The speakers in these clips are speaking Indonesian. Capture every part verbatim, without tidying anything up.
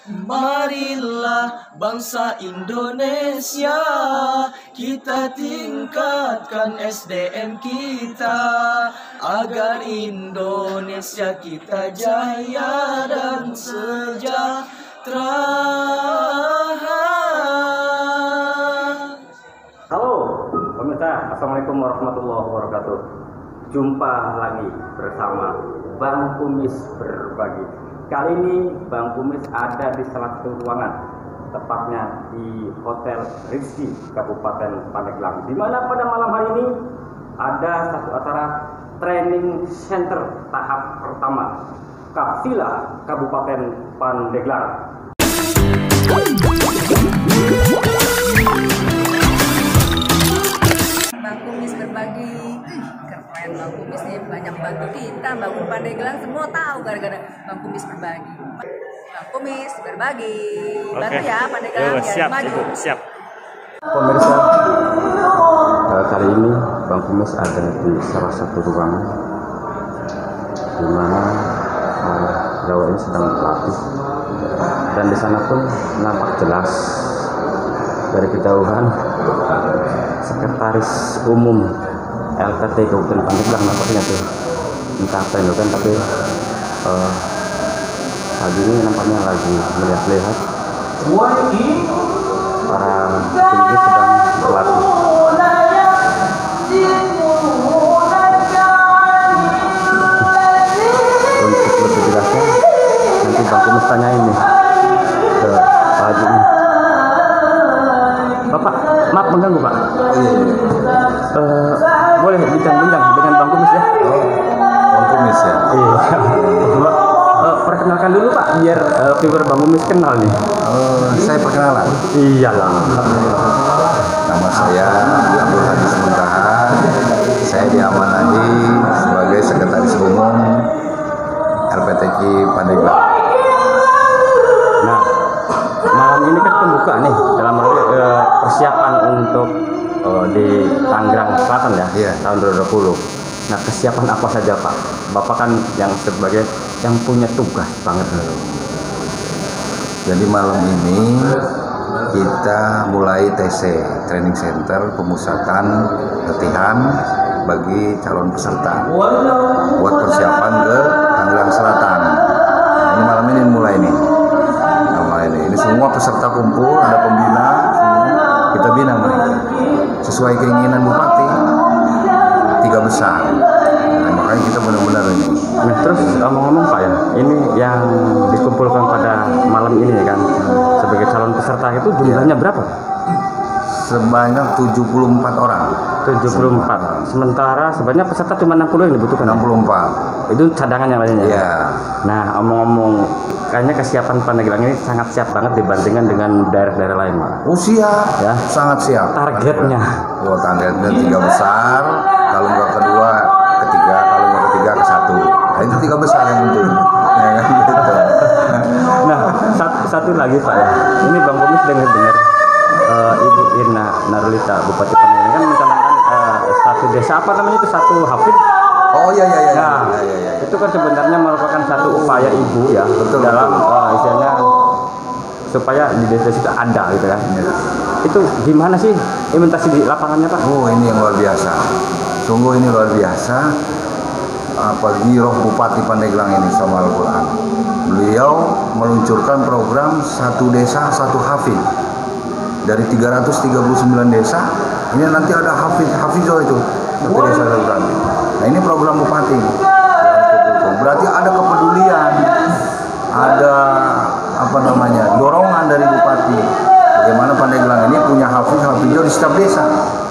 Marilah bangsa Indonesia, kita tingkatkan S D M kita, agar Indonesia kita jaya dan sejahtera. Halo pemirsa, assalamualaikum warahmatullahi wabarakatuh. Jumpa lagi bersama Bang Kumis Berbagi. Kali ini Bang Kumis ada di salah satu ruangan, tepatnya di Hotel Rizky Kabupaten Pandeglang, di mana pada malam hari ini ada satu acara training center tahap pertama Kapsila Kabupaten Pandeglang. Bang Kumis Berbagi, keren Bang Kumis nih, banyak bantu kita bangun Pandeglang, semua tahu gara-gara Bang Kumis Berbagi. Bang Kumis Berbagi, bantu ya Pandeglang biar siap, maju. Siap. Pemirsa, uh, kali ini Bang Kumis ada di salah satu ruangan di mana uh, Jawa ini sedang berlatih, dan di sana pun nampak jelas dari kejauhan Sekretaris Umum L P T Kabupaten Pandeglang nampaknya tuh, entah apa yang kan, tapi uh, pagi ini nampaknya lagi melihat-lihat para petinju sedang berlatih. Untuk lebih jelasnya nanti Bang Kumis tanyain nih ke Pak Haji ini. Bapak, maaf mengganggu Pak. Uh, boleh bincang-bincang dengan Bang Kumis ya? Oh, Bang Kumis ya? Iya. uh, perkenalkan dulu Pak, biar uh, viewer Bang Kumis kenal nih. Oh, saya perkenalan. Iyalah. Nama saya Abdul Hadis Muntaha. Saya diamanati sebagai Sekretaris Umum L P T K Pandeglang. Nah, malam ini kan pembuka nih, dalam arti uh, persiapan untuk uh, di Tangerang Selatan ya, Iya. tahun dua ribu dua puluh. Nah, kesiapan apa saja Pak? Bapak kan yang sebagai yang punya tugas banget. Jadi malam ini kita mulai T C, Training Center, pemusatan latihan bagi calon peserta buat persiapan ke Tangerang Selatan. Nah, ini malam ini mulai nih. Nah, mulai ini. Ini semua peserta kumpul, ada pembina, semua kita bina mereka sesuai keinginan Bupati tiga besar. Nah, makanya kita benar-benar ini. Nah, terus ngomong-ngomong Pak ya, ini yang dikumpulkan pada malam ini kan, sebagai calon peserta itu jumlahnya berapa? Sebanyak tujuh puluh empat orang. tujuh puluh empat. Sementara sebanyak peserta cuma enam puluh yang dibutuhkan. enam puluh empat. Itu cadangan yang lainnya. Iya. Nah, omong-omong, kayaknya kesiapan Pandeglang ini sangat siap banget dibandingkan dengan daerah-daerah lain, Pak. Oh, siap. Ya. Sangat siap. Targetnya. Oh, targetnya tiga besar. Kalau nggak kedua, ketiga. Kalau nggak ketiga, ke satu. Nah, itu tiga besar yang penting. Ya kan gitu. Nah, satu, satu lagi Pak ya. Ini Bang Kumis dengar-dengar uh, Ibu Irna Narulita Bupati Pandeglang kan mencanangkan uh, satu desa, apa namanya itu, satu hafid. Oh iya iya iya. Nah, iya, iya, iya. itu kan sebenarnya merupakan satu upaya ibu ya, Betul, dalam betul. uh, istilahnya supaya di desa itu ada gitu kan. Iya. Itu gimana sih implementasi di lapangannya Pak? Oh, ini yang luar biasa. Sungguh ini luar biasa. Apalagi roh Bupati Pandeglang ini sama Al-Quran. Beliau meluncurkan program satu desa satu hafid. Dari tiga ratus tiga puluh sembilan desa, ini nanti ada hafid, hafizo itu satu desa satu hafid. Nah, ini program Bupati. Berarti ada kepedulian, ada apa namanya dorongan dari Bupati. Bagaimana Pandeglang ini punya hafid, hafizo di setiap desa.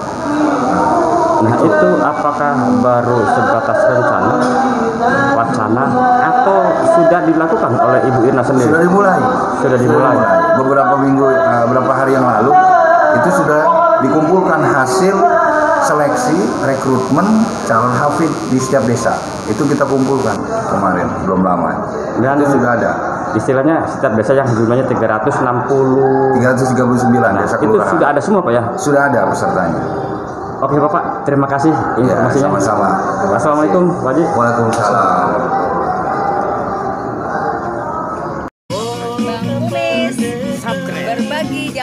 Nah, itu apakah baru sebatas rencana, wacana, atau sudah dilakukan oleh Ibu Irna sendiri? Sudah dimulai. Sudah dimulai. Beberapa minggu, uh, beberapa hari yang lalu itu sudah dikumpulkan hasil seleksi rekrutmen calon hafid di setiap desa. Itu kita kumpulkan kemarin, belum lama. Dan itu sudah ada. Istilahnya setiap desa yang jumlahnya tiga ratus enam puluh. tiga ratus tiga puluh sembilan Nah, desa itu kelurahan. sudah ada semua Pak ya? Sudah ada pesertanya. Oke Bapak, terima kasih Ya, informasinya. sama-sama. Assalamualaikum Pak Haji. Waalaikumsalam. Bang Kumis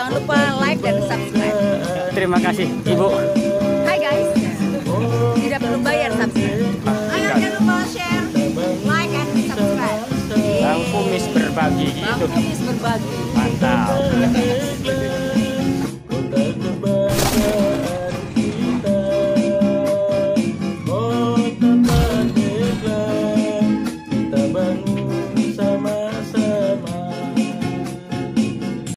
jangan lupa like dan subscribe. Terima kasih Ibu. Hai guys, tidak perlu bayar subscribe. Ayo jangan lupa share, like, and subscribe. Bang Kumis berbagi Bang itu. Kumis berbagi. Mantap.